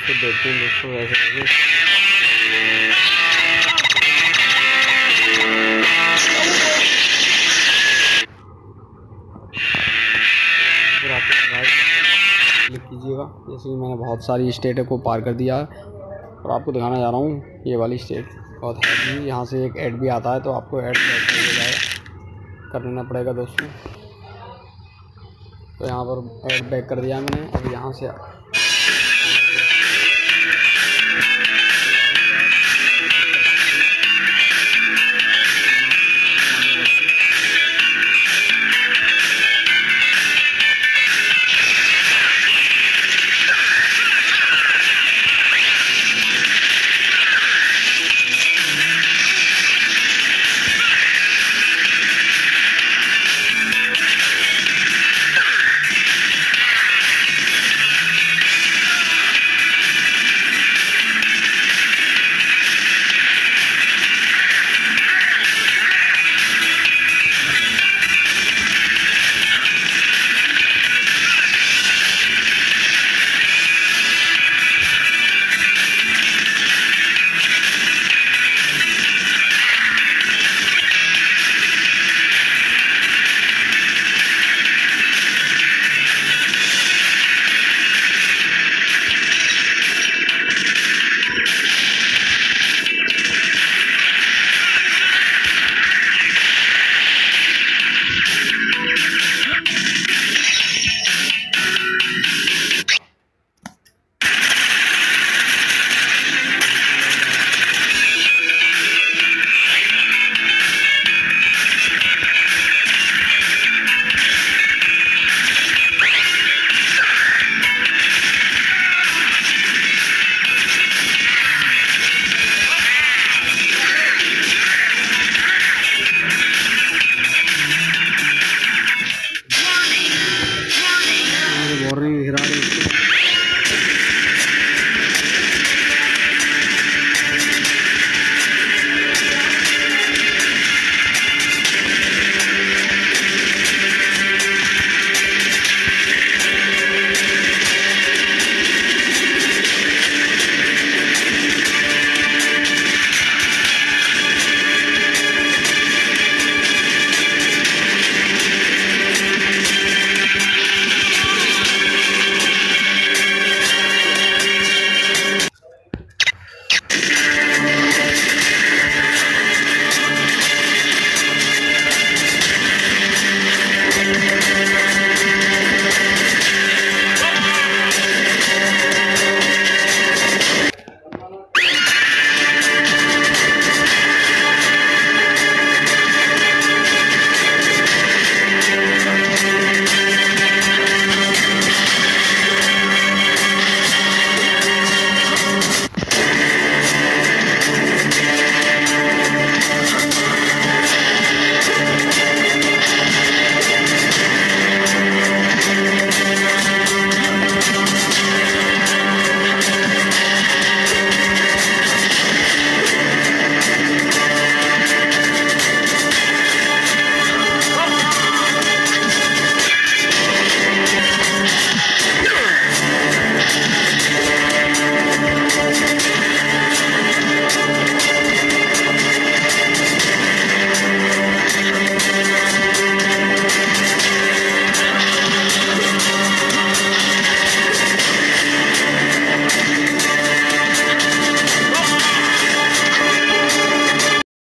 फिर देखते हैं दोस्तों ऐसे करके। फिर आपको क्लिक कीजिएगा। जैसे कि मैंने बहुत सारी स्टेट को पार कर दिया है और आपको दिखाना जा रहा हूँ ये वाली स्टेट बहुत है भी। यहाँ से एक ऐड भी आता है तो आपको ऐड कर लेना पड़ेगा दोस्तों। तो यहाँ पर ऐड बैक कर दिया मैंने। अब यहाँ से